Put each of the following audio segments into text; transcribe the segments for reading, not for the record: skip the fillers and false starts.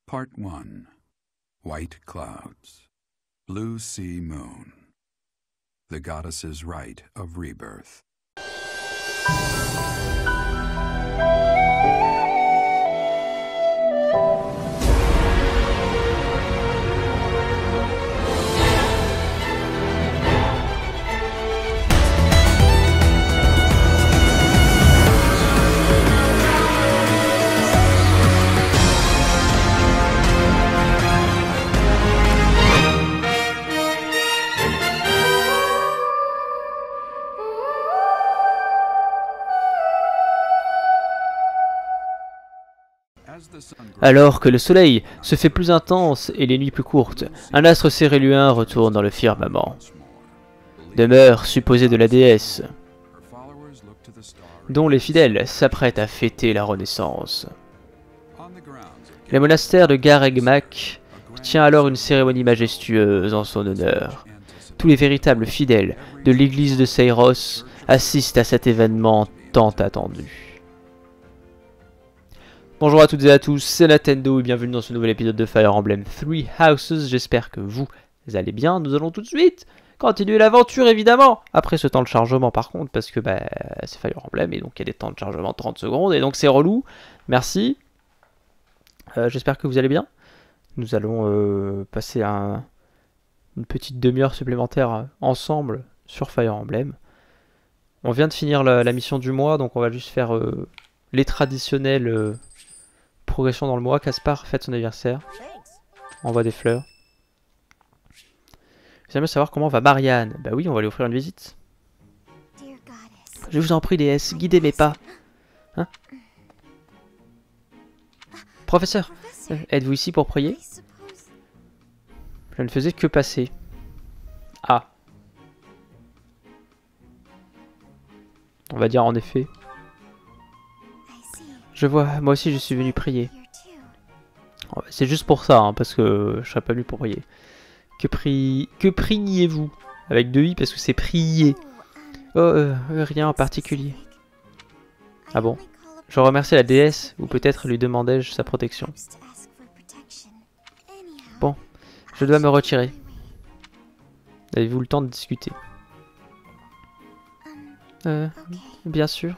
Part 1. White Clouds. Blue Sea Moon. The Goddess's Rite of Rebirth. Alors que le soleil se fait plus intense et les nuits plus courtes, un astre céréluin retourne dans le firmament. Demeure supposée de la déesse, dont les fidèles s'apprêtent à fêter la renaissance. Le monastère de Garregmak tient alors une cérémonie majestueuse en son honneur. Tous les véritables fidèles de l'église de Seiros assistent à cet événement tant attendu. Bonjour à toutes et à tous, c'est Nintendo et bienvenue dans ce nouvel épisode de Fire Emblem Three Houses. J'espère que vous allez bien. Nous allons tout de suite continuer l'aventure évidemment. Après ce temps de chargement par contre, parce que c'est Fire Emblem et donc il y a des temps de chargement de 30 secondes et donc c'est relou. Merci. J'espère que vous allez bien. Nous allons passer une petite demi-heure supplémentaire ensemble sur Fire Emblem. On vient de finir la mission du mois, donc on va juste faire les traditionnels... progression dans le mois. Caspar fête son anniversaire. Envoie des fleurs. J'aimerais savoir comment va Marianne. Bah oui, on va lui offrir une visite. Je vous en prie, déesse, guidez mes pas. Hein? Professeur, êtes-vous ici pour prier? Je ne faisais que passer. Ah. On va dire en effet. Je vois, moi aussi je suis venu prier. C'est juste pour ça, hein, parce que je serais pas venu pour prier. Que priez-vous? Avec deux i parce que c'est prier. Oh, rien en particulier. Ah bon? Je remercie la déesse, ou peut-être lui demandai-je sa protection. Bon, je dois me retirer. Avez-vous le temps de discuter? Bien sûr.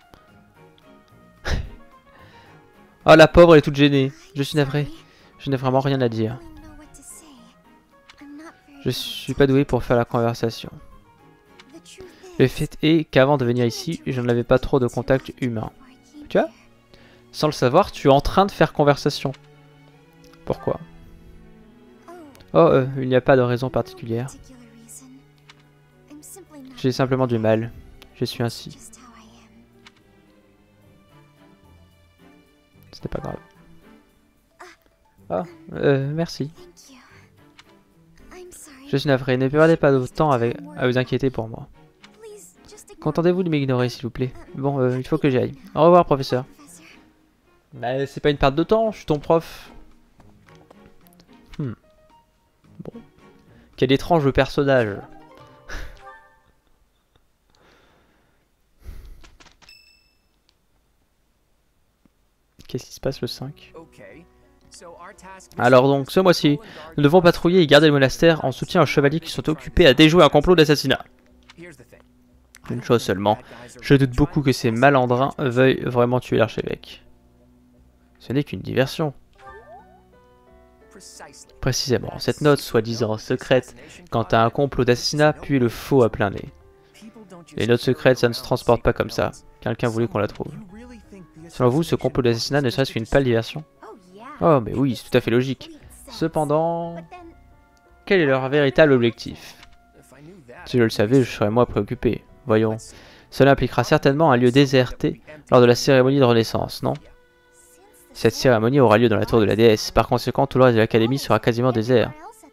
Oh la pauvre, elle est toute gênée. Je suis navré. Je n'ai vraiment rien à dire. Je suis pas doué pour faire la conversation. Le fait est qu'avant de venir ici, je n'avais pas trop de contact humain. Tu vois? Sans le savoir, tu es en train de faire conversation. Pourquoi? Oh, il n'y a pas de raison particulière. J'ai simplement du mal. Je suis ainsi. C'était pas grave. Ah, merci. Je suis navré, ne perdez pas de temps à vous inquiéter pour moi. Contentez-vous de m'ignorer s'il vous plaît. Bon, il faut que j'y aille. Au revoir professeur. Bah c'est pas une perte de temps, je suis ton prof. Bon. Quel étrange personnage. Qu'est-ce qui se passe le 5? Alors donc, ce mois-ci, nous devons patrouiller et garder le monastère en soutien aux chevaliers qui sont occupés à déjouer un complot d'assassinat. Une chose seulement, je doute beaucoup que ces malandrins veuillent vraiment tuer l'archevêque. Ce n'est qu'une diversion. Précisément, cette note, soi-disant secrète, quant à un complot d'assassinat, puis le faux à plein nez. Les notes secrètes, ça ne se transporte pas comme ça. Quelqu'un voulait qu'on la trouve. Selon vous, ce complot d'assassinat ne serait-ce qu'une pâle diversion? Oh, mais oui, c'est tout à fait logique. Cependant, quel est leur véritable objectif? Si je le savais, je serais moins préoccupé. Voyons, cela impliquera certainement un lieu déserté lors de la cérémonie de renaissance, non? Cette cérémonie aura lieu dans la tour de la déesse, par conséquent tout le reste de l'académie sera quasiment désert.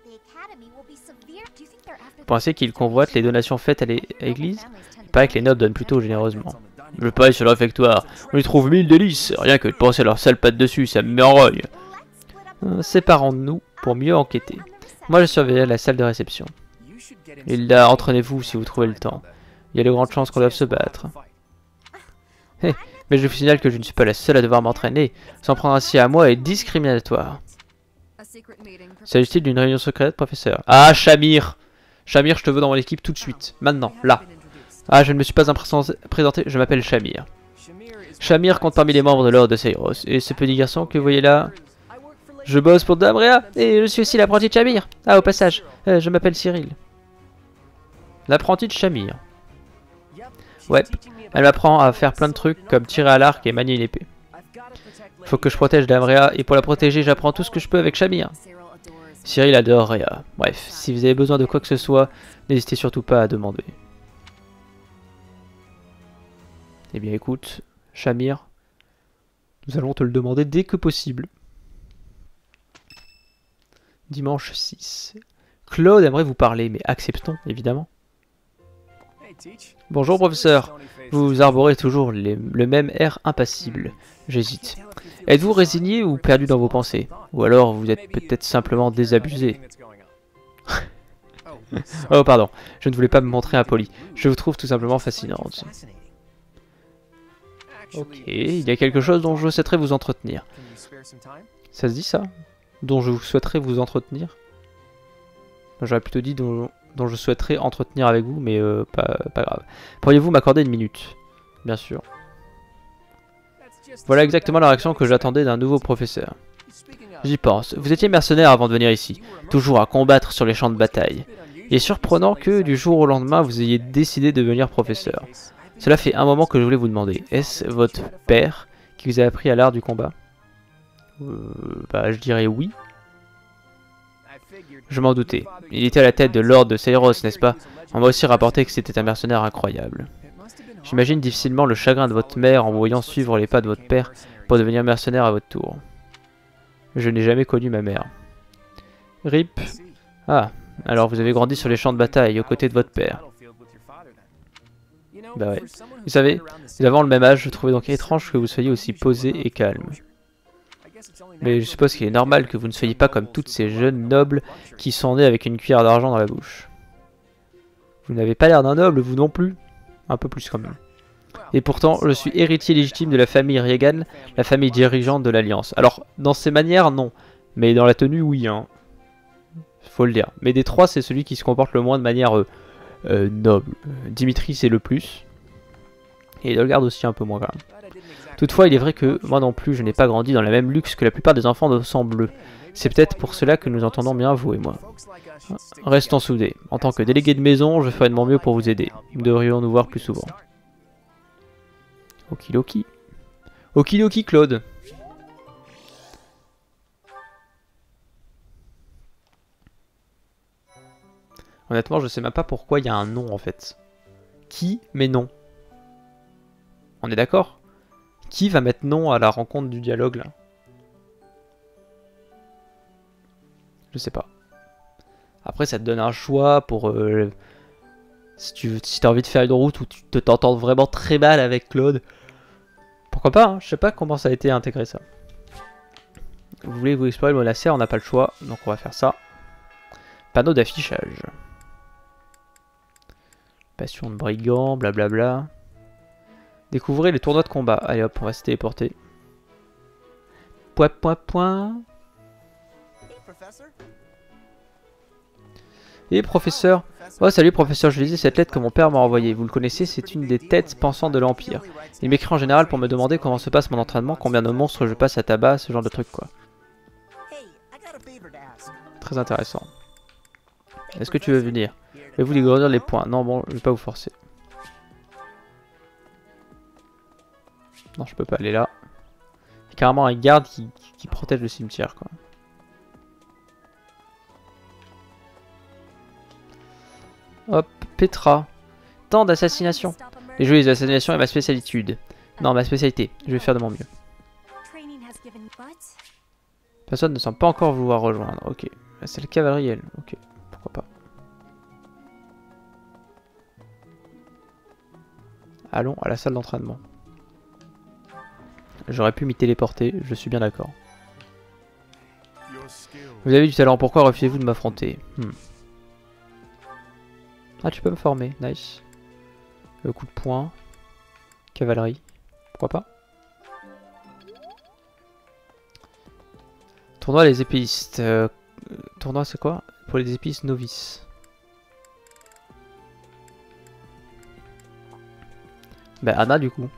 Vous pensez qu'ils convoitent les donations faites à l'église? Il paraît que les nobles donnent plutôt généreusement. Je parie sur le réfectoire, on y trouve 1000 délices, rien que de penser à leur sale patte dessus, ça me met en rogne. Séparons-nous pour mieux enquêter. Moi je surveillerai la salle de réception. Hilda, entraînez-vous si vous trouvez le temps. Il y a de grandes chances qu'on doive se battre. Mais je vous signale que je ne suis pas la seule à devoir m'entraîner. S'en prendre ainsi à moi est discriminatoire. S'agit-il d'une réunion secrète, professeur? Ah, Shamir! Shamir, je te veux dans mon équipe tout de suite. Maintenant, là. Ah, je ne me suis pas présenté, je m'appelle Shamir. Shamir compte parmi les membres de l'ordre de Seiros. Et ce petit garçon que vous voyez là... Je bosse pour Damrea et je suis aussi l'apprenti de Shamir. Ah, au passage, je m'appelle Cyril. L'apprenti de Shamir. Ouais, elle m'apprend à faire plein de trucs comme tirer à l'arc et manier une épée. Faut que je protège Damrea et pour la protéger, j'apprends tout ce que je peux avec Shamir. Cyril adore Rhea. Bref, si vous avez besoin de quoi que ce soit, n'hésitez surtout pas à demander. Eh bien écoute, Shamir, nous allons te le demander dès que possible. Dimanche 6. Claude aimerait vous parler, mais acceptons, évidemment. Bonjour professeur, vous arborez toujours le même air impassible. J'hésite. Êtes-vous résigné ou perdu dans vos pensées? Ou alors vous êtes peut-être simplement désabusé? Oh pardon, je ne voulais pas me montrer impoli. Je vous trouve tout simplement fascinante. Ok, il y a quelque chose dont je souhaiterais vous entretenir. Ça se dit ça? Dont je souhaiterais vous entretenir? J'aurais plutôt dit dont je souhaiterais entretenir avec vous, mais pas grave. Pourriez-vous m'accorder une minute? Bien sûr. Voilà exactement la réaction que j'attendais d'un nouveau professeur. J'y pense. Vous étiez mercenaire avant de venir ici, toujours à combattre sur les champs de bataille. Il est surprenant que du jour au lendemain, vous ayez décidé de devenir professeur. Cela fait un moment que je voulais vous demander. Est-ce votre père qui vous a appris à l'art du combat? Je dirais oui. Je m'en doutais. Il était à la tête de l'ordre de Seiros, n'est-ce pas? On m'a aussi rapporté que c'était un mercenaire incroyable. J'imagine difficilement le chagrin de votre mère en voyant suivre les pas de votre père pour devenir mercenaire à votre tour. Je n'ai jamais connu ma mère. RIP. Ah, alors vous avez grandi sur les champs de bataille aux côtés de votre père. Bah ouais. Vous savez, nous avons le même âge, je trouvais donc étrange que vous soyez aussi posé et calme. Mais je suppose qu'il est normal que vous ne soyez pas comme toutes ces jeunes nobles qui sont nés avec une cuillère d'argent dans la bouche. Vous n'avez pas l'air d'un noble, vous non plus. Un peu plus quand même. Et pourtant, je suis héritier légitime de la famille Riegan, la famille dirigeante de l'Alliance. Alors, dans ses manières, non. Mais dans la tenue, oui, hein. Faut le dire. Mais des trois, c'est celui qui se comporte le moins de manière noble. Dimitri, c'est le plus. Et Dolgard aussi un peu moins quand même. Toutefois, il est vrai que moi non plus, je n'ai pas grandi dans la même luxe que la plupart des enfants de sang bleu. C'est peut-être pour cela que nous entendons bien, vous et moi. Restons soudés. En tant que délégué de maison, je ferai de mon mieux pour vous aider. Nous devrions nous voir plus souvent. Okidoki. Okidoki, Claude. Honnêtement, je sais même pas pourquoi il y a un nom en fait. Qui met non? On est d'accord? Qui va mettre non à la rencontre du dialogue là? Je sais pas. Après, ça te donne un choix pour... si tu as envie de faire une route où tu t'entends vraiment très mal avec Claude. Pourquoi pas, hein, je sais pas comment ça a été intégré ça. Vous voulez vous explorer le monastère, on n'a pas le choix, donc on va faire ça. Panneau d'affichage. Passion de brigand, blablabla. Découvrez les tournois de combat. Allez hop, on va se téléporter. Point, point, point. Et professeur. Oh salut professeur, je lisais cette lettre que mon père m'a envoyée. Vous le connaissez, c'est une des têtes pensantes de l'Empire. Il m'écrit en général pour me demander comment se passe mon entraînement, combien de monstres je passe à tabac, ce genre de trucs quoi. Très intéressant. Est-ce que tu veux venir? Voulez-vous dégrossir les points? Non bon, je vais pas vous forcer. Non, je peux pas aller là. Il y a carrément un garde qui protège le cimetière quoi. Hop, Petra. Tant d'assassination. Les jeux et les assassinations est ma spécialité. Non, ma spécialité. Je vais faire de mon mieux. Personne ne semble pas encore vouloir rejoindre. Ok. C'est le cavalerie, elle. Ok. Pourquoi pas. Allons à la salle d'entraînement. J'aurais pu m'y téléporter, je suis bien d'accord. Vous avez du talent, pourquoi refusez-vous de m'affronter? Ah, tu peux me former, nice. Le coup de poing. Cavalerie. Pourquoi pas? Tournoi les épéistes. Tournoi c'est quoi? Pour les épéistes novices. Bah Anna du coup.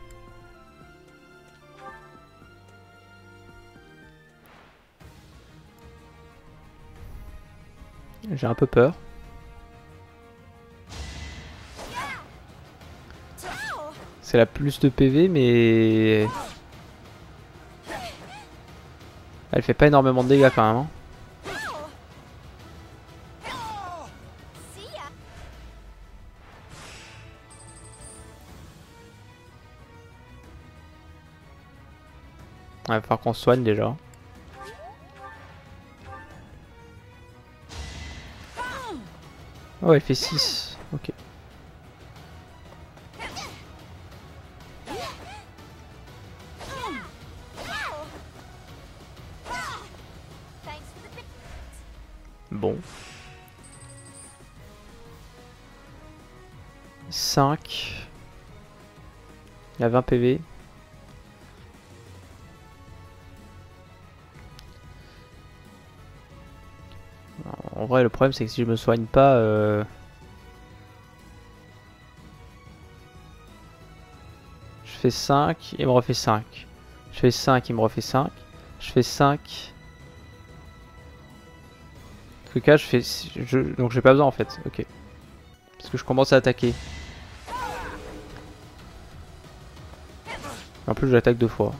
J'ai un peu peur. C'est la plus de PV mais... Elle fait pas énormément de dégâts quand même. Hein. Ouais, il va falloir qu'on soigne déjà. Oh, elle fait 6. Ok. Bon. 5. Il y a 20 PV. En vrai, le problème c'est que si je me soigne pas... Je fais 5, il me refait 5. Je fais 5, il me refait 5. Je fais 5. En tout cas, je fais... Donc j'ai pas besoin en fait. Ok. Parce que je commence à attaquer. En plus, j'attaque 2 fois.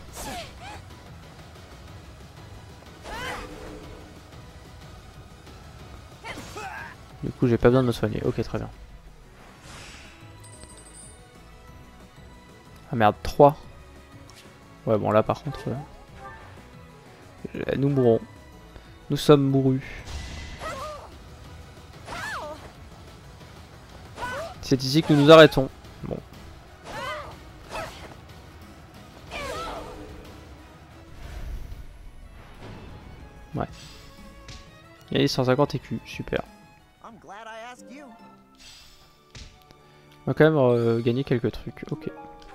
Du coup, j'ai pas besoin de me soigner. Ok, très bien. Ah merde, 3. Ouais, bon, là par contre... nous mourrons. Nous sommes mourus. C'est ici que nous nous arrêtons. Bon. Ouais. Il y a 150 écus, super. On va quand même gagner quelques trucs, ok.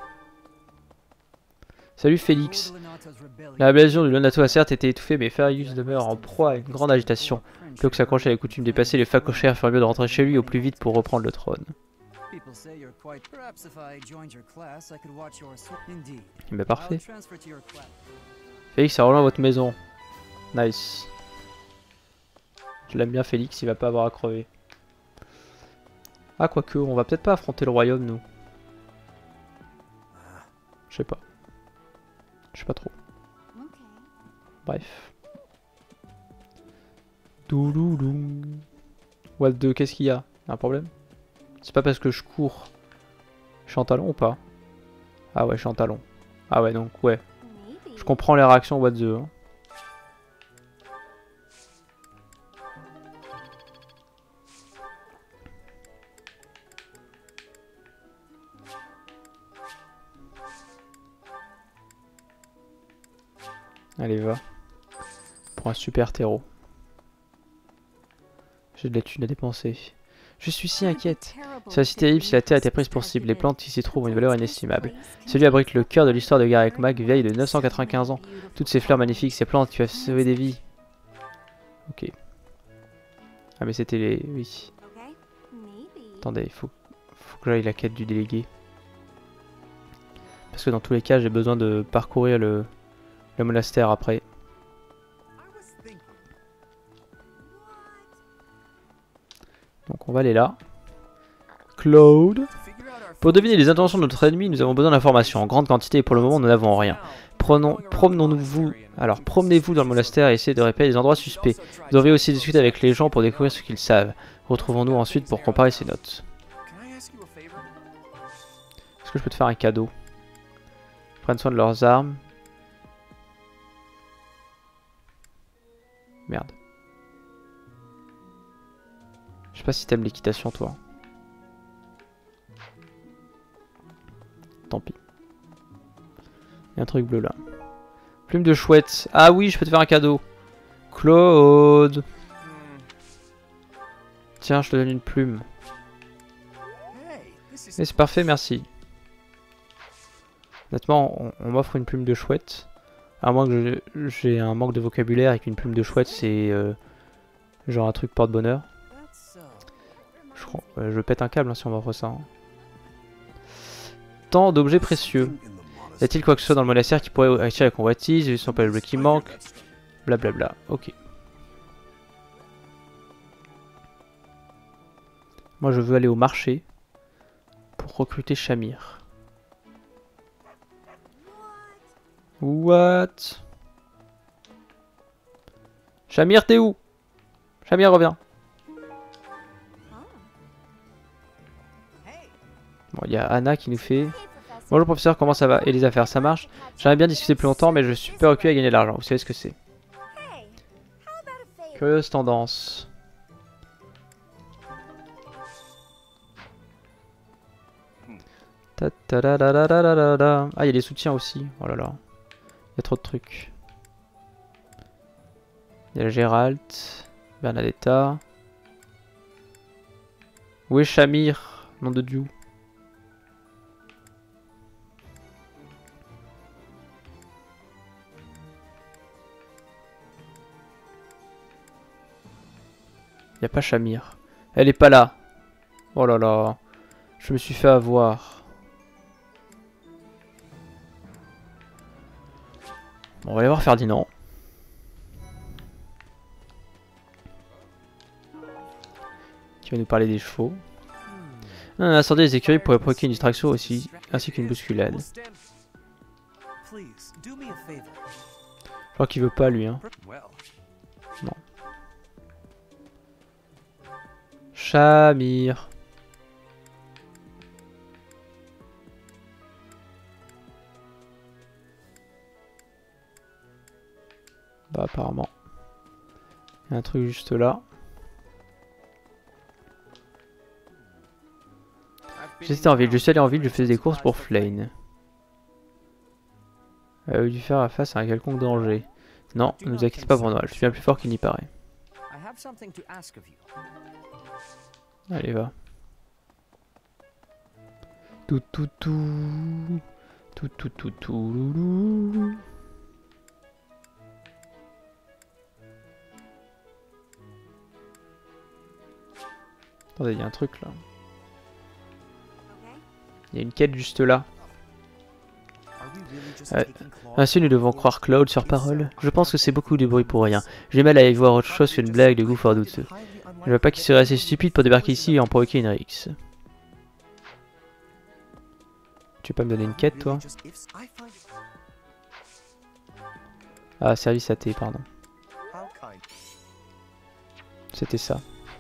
Salut Félix. La rébellion du Lonato a certes été étouffée, mais Farius demeure en proie à une grande agitation. Plutôt que s'accrocher à la coutume dépassée, les facochères furent mieux de rentrer chez lui au plus vite pour reprendre le trône. Mais parfait. Félix a rejoint votre maison. Nice. Je l'aime bien Félix, il va pas avoir à crever. Ah quoique, on va peut-être pas affronter le royaume nous. Je sais pas. Je sais pas trop. Bref. Douloulou. What 2, qu'est-ce qu'il y a? Un problème? C'est pas parce que je cours. Je suis en talon ou pas? Ah ouais, je suis en talon. Ah ouais, donc ouais. Je comprends les réactions what the. Hein. Allez, va. Pour un super terreau. J'ai de la thune à dépenser. Je suis si inquiète. C'est aussi terrible si la Terre était prise pour cible. Les plantes qui s'y trouvent ont une valeur inestimable. Celui abrite le cœur de l'histoire de Garreg Mach, vieille de 995 ans. Toutes ces fleurs magnifiques, ces plantes qui peuvent sauver des vies. Ok. Ah mais c'était les... Oui. Attendez, il faut que j'aille la quête du délégué. Parce que dans tous les cas, j'ai besoin de parcourir le monastère après. Donc on va aller là. Claude. Pour deviner les intentions de notre ennemi, nous avons besoin d'informations en grande quantité et pour le moment nous n'avons rien. Promenez-vous dans le monastère et essayez de repérer les endroits suspects. Vous devriez aussi discuter avec les gens pour découvrir ce qu'ils savent. Retrouvons-nous ensuite pour comparer ces notes. Est-ce que je peux te faire un cadeau? Prenne soin de leurs armes. Merde. Je sais pas si t'aimes l'équitation toi. Tant pis. Il y a un truc bleu là. Plume de chouette. Ah oui, je peux te faire un cadeau. Claude. Tiens, je te donne une plume. Et c'est parfait, merci. Honnêtement, on m'offre une plume de chouette. À moins que j'ai un manque de vocabulaire et qu'une plume de chouette c'est genre un truc porte-bonheur. Je pète un câble hein, si on m'offre ça. Hein. Tant d'objets précieux. Y a-t-il quoi que ce soit dans le monastère qui pourrait attirer la convoitise? Ils sont pas les objets qui manquent. Blablabla. Ok. Moi je veux aller au marché pour recruter Shamir. What? Shamir, t'es où? Shamir, reviens. Bon, il y a Anna qui nous fait... Bonjour professeur, comment ça va? Et les affaires, ça marche? J'aimerais bien discuter plus longtemps, mais je suis super occupé à gagner de l'argent. Vous savez ce que c'est. Curieuse tendance. Ah, il y a des soutiens aussi. Oh là là. Il y a trop de trucs. Il y a Gérald, Bernadetta. Où est Shamir? Nom de Dieu. Il n'y a pas Shamir. Elle est pas là. Oh là là. Je me suis fait avoir. Bon, on va aller voir Ferdinand. Qui va nous parler des chevaux. Incendie des écuries pourrait provoquer une distraction aussi, ainsi qu'une bousculade. Je crois qu'il veut pas lui. Hein. Non. Shamir. Bah apparemment. Il y a un truc juste là. J'étais en ville, je suis allé en ville, je faisais des courses pour Flane. Elle a dû faire face à un quelconque danger. Non, ne vous inquiétez pas pour Noël, je suis bien plus fort qu'il n'y paraît. Allez, va. Tout tout tout. Tout tout tout tout loulou. Attendez, il y a un truc là. Il y a une quête juste là. Ainsi nous devons croire Claude sur parole. Je pense que c'est beaucoup de bruit pour rien. J'ai mal à y voir autre chose qu'une blague de goût fort douteux. Je ne veux pas qu'il serait assez stupide pour débarquer ici et en provoquer une rixe. Tu peux pas me donner une quête toi? Ah, service AT, pardon. C'était ça.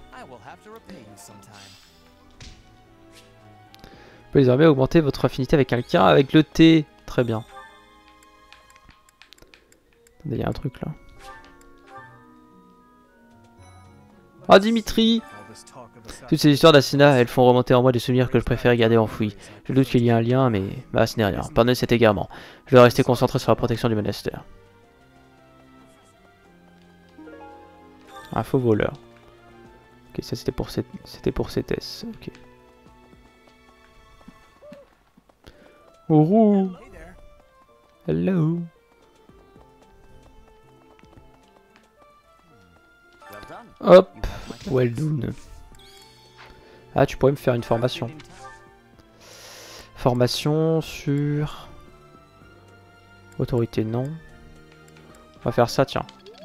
Vous pouvez désormais augmenter votre affinité avec quelqu'un avec le T. Très bien. Attendez, il y a un truc là. Ah, Dimitri! Toutes ces histoires d'assassinat, elles font remonter en moi des souvenirs que je préfère garder enfouis. Je doute qu'il y ait un lien, mais bah, ce n'est rien. Pardonnez cet égarement. Je dois rester concentré sur la protection du monastère. Un faux voleur. Ok, ça c'était pour CTS. Ok. Oh, hello. Hop, well done. Ah, tu pourrais me faire une formation. Formation sur... Autorité, non. On va faire ça, tiens.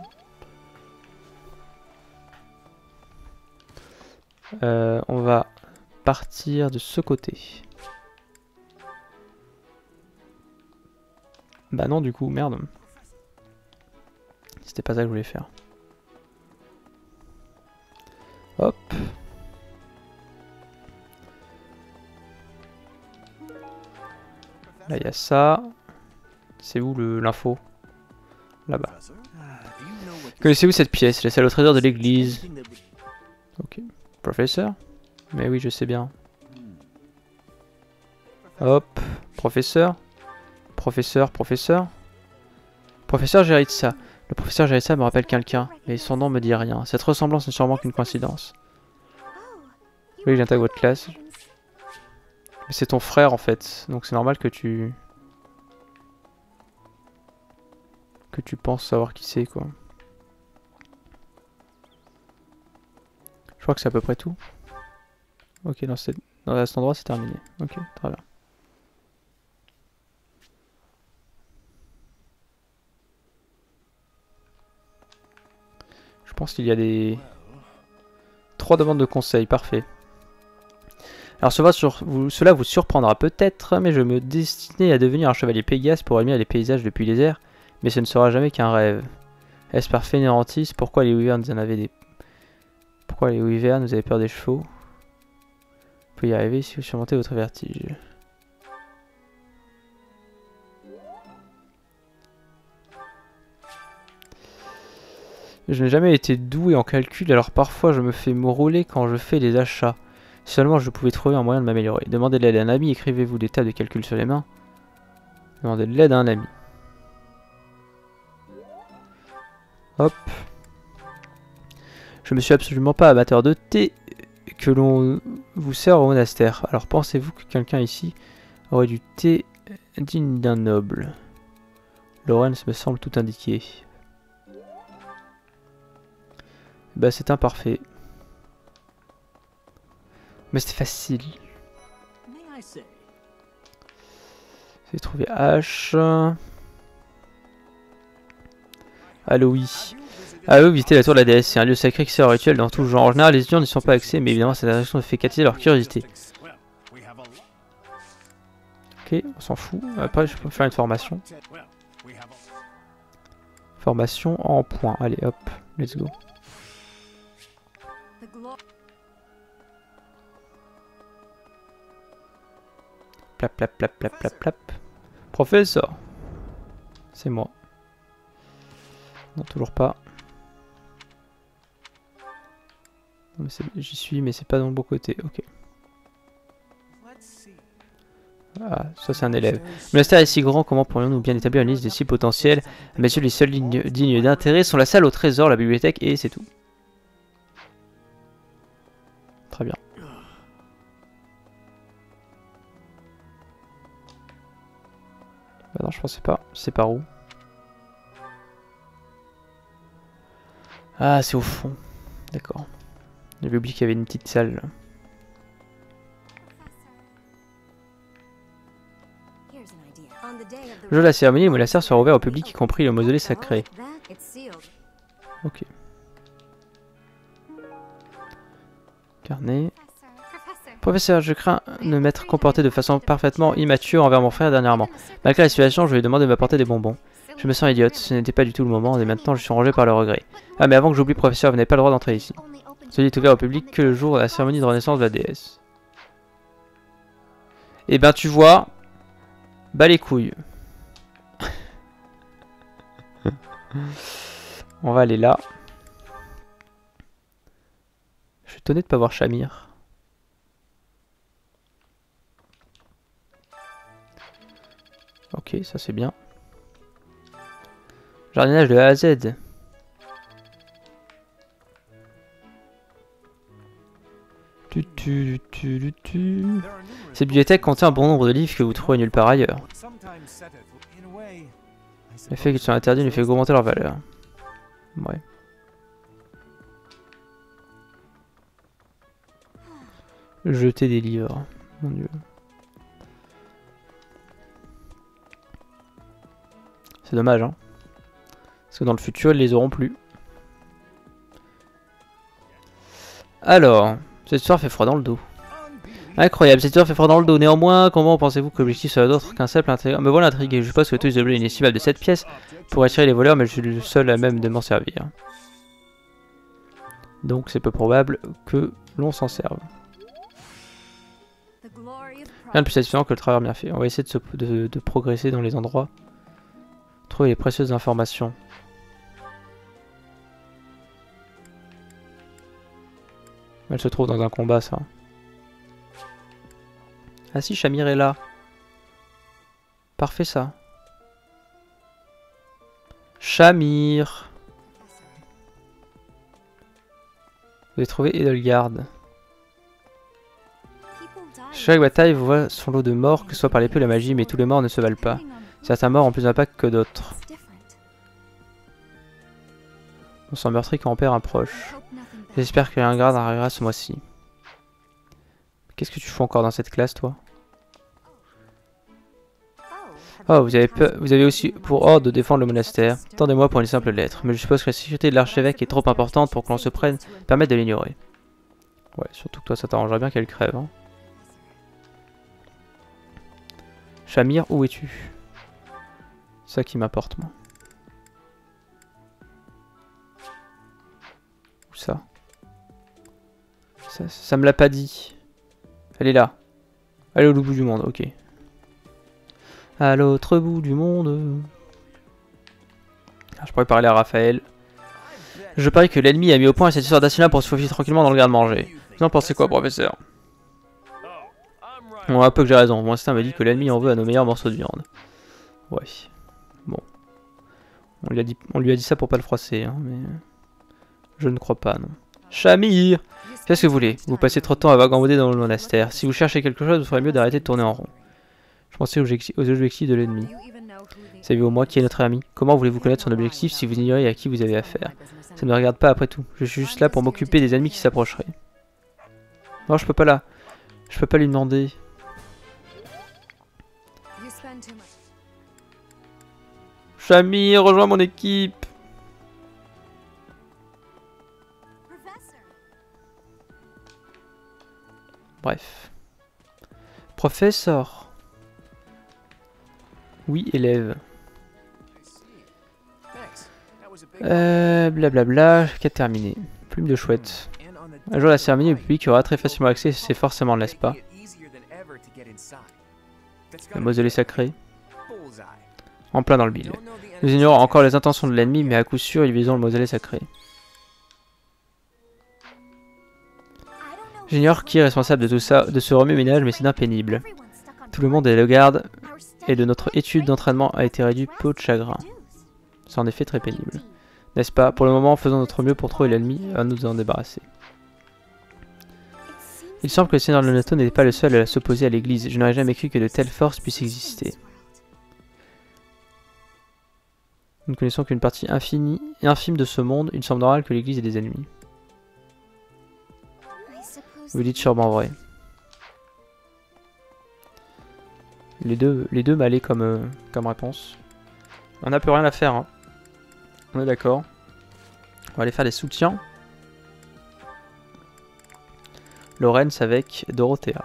On va partir de ce côté. Bah non, du coup, merde. C'était pas ça que je voulais faire. Hop. Là, il y a ça. C'est où l'info? Là-bas. Connaissez-vous cette pièce? La salle au trésor de l'église. Ok. Professeur? Mais oui, je sais bien. Hop. Professeur? Professeur? Professeur Geritza. Le professeur Geritza me rappelle quelqu'un, mais son nom me dit rien. Cette ressemblance n'est sûrement qu'une coïncidence. Oui, j'intègre votre classe. Mais c'est ton frère en fait, donc c'est normal que tu... que tu penses savoir qui c'est, quoi. Je crois que c'est à peu près tout. Ok, dans cet endroit, c'est terminé. Ok, très bien. Je pense qu'il y a des... 3 demandes de conseils, parfait. Alors cela vous surprendra peut-être, mais je me destinais à devenir un chevalier Pégase pour admirer les paysages depuis les airs, mais ce ne sera jamais qu'un rêve. Est-ce par fainéantise? Pourquoi les wyverns Pourquoi les wyverns, vous avez peur des chevaux? Vous pouvez y arriver si vous surmontez votre vertige. Je n'ai jamais été doué en calcul, alors parfois je me fais rouler quand je fais des achats. Si seulement je pouvais trouver un moyen de m'améliorer. Demandez de l'aide à un ami, écrivez-vous des tas de calculs sur les mains. Demandez de l'aide à un ami. Hop. Je ne suis absolument pas amateur de thé que l'on vous sert au monastère. Alors pensez-vous que quelqu'un ici aurait du thé digne d'un noble? Lorenz me semble tout indiqué. Bah c'est imparfait. Mais c'est facile. J'ai trouvé H. Allo oui. Allo, visiter la tour de la déesse. C'est un lieu sacré qui sert au rituel dans tout genre. En général, les étudiants n'y sont pas accès, mais évidemment cette attraction fait captiver leur curiosité. Ok, on s'en fout. Après, je peux faire une formation. Formation en points. Allez, hop, let's go. Plap, plap, plap, plap, plap, plap. Professeur. C'est moi. Non, toujours pas. J'y suis, mais c'est pas dans le bon côté. Ok. Ah, ça c'est un élève. Le monastère est si grand, comment pourrions-nous bien établir une liste des sites potentiels? Messieurs, les seuls dignes d'intérêt sont la salle au trésor, la bibliothèque et c'est tout. Très bien. Bah non, je pensais pas. C'est par où? Ah, c'est au fond. D'accord. J'avais oublié qu'il y avait une petite salle. Le jour de la cérémonie, le monastère sera ouvert au public, y compris le mausolée sacré. Ok. Carnet. Professeur, je crains de m'être comporté de façon parfaitement immature envers mon frère dernièrement. Malgré la situation, je lui ai demandé de m'apporter des bonbons. Je me sens idiote, ce n'était pas du tout le moment, et maintenant je suis rongé par le regret. Ah, mais avant que j'oublie, professeur, vous n'avez pas le droit d'entrer ici. Celui est ouvert au public que le jour de la cérémonie de renaissance de la déesse. Eh ben, tu vois, bas les couilles. On va aller là. Je suis étonné de ne pas voir Shamir. Ok, ça c'est bien. Jardinage de A à Z. Cette bibliothèque contient un bon nombre de livres que vous trouvez nulle part ailleurs. Le fait qu'ils soient interdits ne fait qu'augmenter leur valeur. Ouais. Jeter des livres. Mon dieu. C'est dommage, hein. Parce que dans le futur, ils les auront plus. Alors, cette histoire fait froid dans le dos. Incroyable, cette histoire fait froid dans le dos. Néanmoins, comment pensez-vous que l'objectif soit d'autre qu'un simple intérêt? Me voilà intrigué. Je suppose que tous les objets inestimables de cette pièce pourraient attirer les voleurs, mais je suis le seul à même de m'en servir. Donc c'est peu probable que l'on s'en serve. Rien de plus satisfaisant que le travail bien fait. On va essayer de progresser dans les endroits. Trouver les précieuses informations. Elle se trouve dans un combat, ça. Ah si, Shamir est là. Parfait, ça. Shamir. Vous avez trouvé Edelgard. Chaque bataille voit son lot de morts, que ce soit par l'épée ou la magie, mais tous les morts ne se valent pas. Certains morts ont plus d'impact que d'autres. On sent meurtri quand on perd un proche. J'espère que rien de grave arrivera ce mois-ci. Qu'est-ce que tu fais encore dans cette classe, toi? Oh, vous avez aussi pour ordre de défendre le monastère. Tendez-moi pour une simple lettre. Mais je suppose que la sécurité de l'archevêque est trop importante pour que l'on se permette de l'ignorer. Ouais, surtout que toi, ça t'arrangerait bien qu'elle crève. Hein. Shamir, où es-tu? C'est ça qui m'importe, moi. Où ça? Ça me l'a pas dit. Elle est là. Elle est au bout du monde, ok. À l'autre bout du monde. Je pourrais parler à Raphaël. Je parie que l'ennemi a mis au point cette histoire d'assassinat pour se faufiler tranquillement dans le garde-manger. Vous en pensez quoi, professeur? Bon, un peu que j'ai raison. Mon instinct m'a dit que l'ennemi en veut à nos meilleurs morceaux de viande. Ouais. Bon. On lui a dit ça pour pas le froisser, hein, mais... Je ne crois pas, non. Shamir! Qu'est-ce que vous voulez? Vous passez trop de temps à vagabonder dans le monastère. Si vous cherchez quelque chose, vous ferez mieux d'arrêter de tourner en rond. Je pensais aux objectifs de l'ennemi. Savez-vous au moins qui est notre ami? Comment voulez-vous connaître son objectif si vous ignorez à qui vous avez affaire? Ça ne me regarde pas après tout. Je suis juste là pour m'occuper des ennemis qui s'approcheraient. Non, je peux pas là. Je peux pas lui demander. Shamir, rejoins mon équipe. Bref. Professeur. Oui, élève. Blablabla, qu'a terminé. Plume de chouette. Un jour la cérémonie, le public aura très facilement accès, c'est forcément, n'est-ce pas? Le mausolée sacré. En plein dans le bile. Nous ignorons encore les intentions de l'ennemi, mais à coup sûr, ils viseront le mausolée sacré. J'ignore qui est responsable de tout ça, de ce remue-ménage, mais c'est impénible. Tout le monde est le garde, et de notre étude d'entraînement a été réduit peau de chagrin. C'est en effet très pénible. N'est-ce pas? Pour le moment, faisons notre mieux pour trouver l'ennemi, à nous en débarrasser. Il semble que le Seigneur Lonato n'était pas le seul à s'opposer à l'église. Je n'aurais jamais cru que de telles forces puissent exister. Nous ne connaissons qu'une partie infime de ce monde. Il semble normal que l'église ait des ennemis. Vous dites sûrement vrai. Les deux m'allaient comme réponse. On n'a plus rien à faire. Hein. On est d'accord. On va aller faire des soutiens. Laurence avec Dorothea.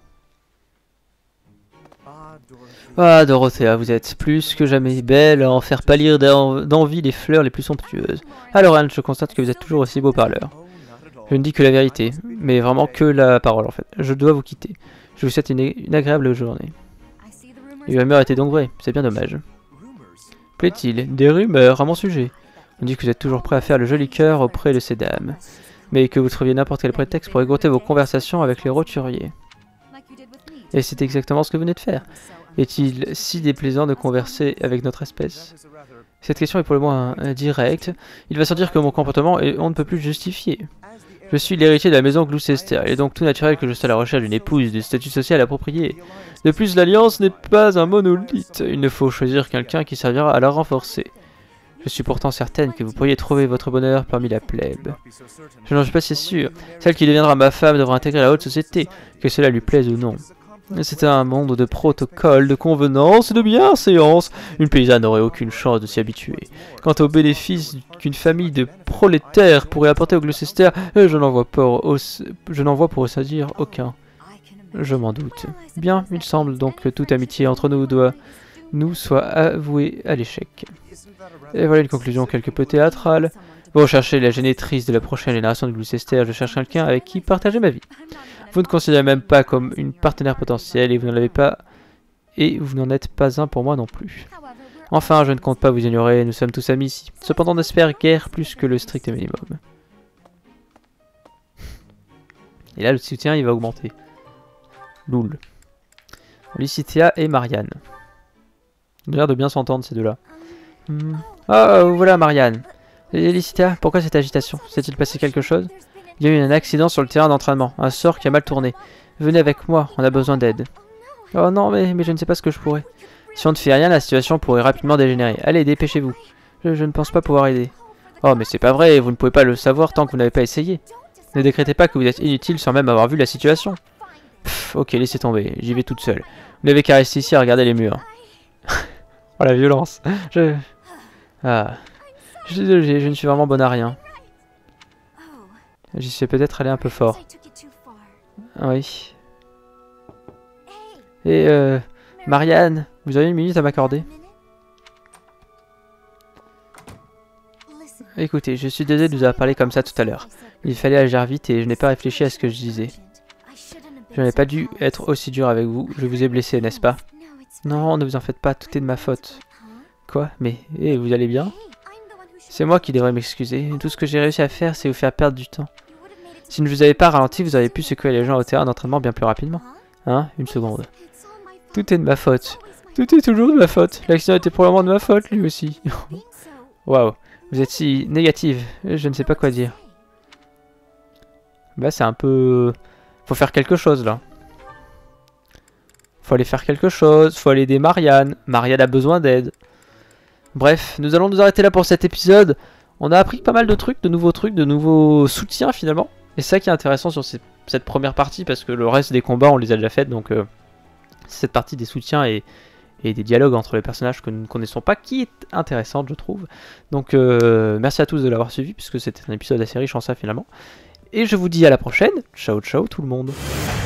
Ah, Dorothea, vous êtes plus que jamais belle à en faire pâlir d'envie les fleurs les plus somptueuses. Ah, Laurence, je constate que vous êtes toujours aussi beau parleur. Je ne dis que la vérité, mais vraiment que la parole en fait. Je dois vous quitter. Je vous souhaite une agréable journée. Les rumeurs étaient donc vraies, c'est bien dommage. Plaît-il des rumeurs à mon sujet? On dit que vous êtes toujours prêt à faire le joli cœur auprès de ces dames, mais que vous trouviez n'importe quel prétexte pour égoter vos conversations avec les roturiers. Et c'est exactement ce que vous venez de faire. Est-il si déplaisant de converser avec notre espèce? Cette question est pour le moins directe. Il va sans dire que mon comportement est on ne peut plus justifier. Je suis l'héritier de la maison Gloucester. Il est donc tout naturel que je sois à la recherche d'une épouse de statut social approprié. De plus, l'alliance n'est pas un monolithe. Il ne faut choisir quelqu'un qui servira à la renforcer. Je suis pourtant certaine que vous pourriez trouver votre bonheur parmi la plèbe. Je n'en suis pas si sûr. Celle qui deviendra ma femme devra intégrer la haute société, que cela lui plaise ou non. C'est un monde de protocoles, de convenances et de bienséance. Une paysanne n'aurait aucune chance de s'y habituer. Quant aux bénéfices qu'une famille de prolétaires pourrait apporter au Gloucester, je n'en vois pour ainsi dire aucun. Je m'en doute. Bien, il semble donc que toute amitié entre nous soit avouée à l'échec. Et voilà une conclusion quelque peu théâtrale. Vous recherchez la génitrice de la prochaine génération de Gloucester, je cherche quelqu'un avec qui partager ma vie. Vous ne considérez même pas comme une partenaire potentielle et vous n'en avez pas et vous n'en êtes pas un pour moi non plus. Enfin, je ne compte pas vous ignorer, nous sommes tous amis ici. Cependant, n'espère guère plus que le strict minimum. Et là, le soutien, il va augmenter. Loul. Lycitea et Marianne. Ils ont l'air de bien s'entendre, ces deux-là. Oh, voilà Marianne. Et Lycitea, pourquoi cette agitation? S'est-il passé quelque chose? Il y a eu un accident sur le terrain d'entraînement, un sort qui a mal tourné. Venez avec moi, on a besoin d'aide. Oh non, mais je ne sais pas ce que je pourrais. Si on ne fait rien, la situation pourrait rapidement dégénérer. Allez, dépêchez-vous. Je ne pense pas pouvoir aider. Oh, mais c'est pas vrai, vous ne pouvez pas le savoir tant que vous n'avez pas essayé. Ne décrétez pas que vous êtes inutile sans même avoir vu la situation. Pff, ok, laissez tomber, j'y vais toute seule. Vous n'avez qu'à rester ici à regarder les murs. Oh la violence. Ah. Je suis désolé, je ne suis vraiment bonne à rien. J'y suis peut-être allé un peu fort. Oui. Et Marianne, vous avez une minute à m'accorder? Écoutez, je suis désolé de vous avoir parlé comme ça tout à l'heure. Il fallait agir vite et je n'ai pas réfléchi à ce que je disais. Je n'avais pas dû être aussi dur avec vous. Je vous ai blessé, n'est-ce pas? Non, ne vous en faites pas, tout est de ma faute. Quoi? Mais, vous allez bien? C'est moi qui devrais m'excuser. Tout ce que j'ai réussi à faire, c'est vous faire perdre du temps. Si je ne vous avais pas ralenti, vous auriez pu secouer les gens au terrain d'entraînement bien plus rapidement. Hein? Une seconde. Tout est de ma faute. Tout est toujours de ma faute. L'accident était probablement de ma faute, lui aussi. Waouh. Vous êtes si négative. Je ne sais pas quoi dire. Bah, c'est un peu... Faut faire quelque chose, là. Faut aller faire quelque chose. Faut aller aider Marianne. Marianne a besoin d'aide. Bref, nous allons nous arrêter là pour cet épisode. On a appris pas mal de trucs, de nouveaux soutiens, finalement. Et c'est ça qui est intéressant sur cette première partie, parce que le reste des combats, on les a déjà fait. Donc, cette partie des soutiens et des dialogues entre les personnages que nous ne connaissons pas, qui est intéressante, je trouve. Donc, merci à tous de l'avoir suivi, puisque c'était un épisode assez riche en ça, finalement. Et je vous dis à la prochaine. Ciao, ciao tout le monde.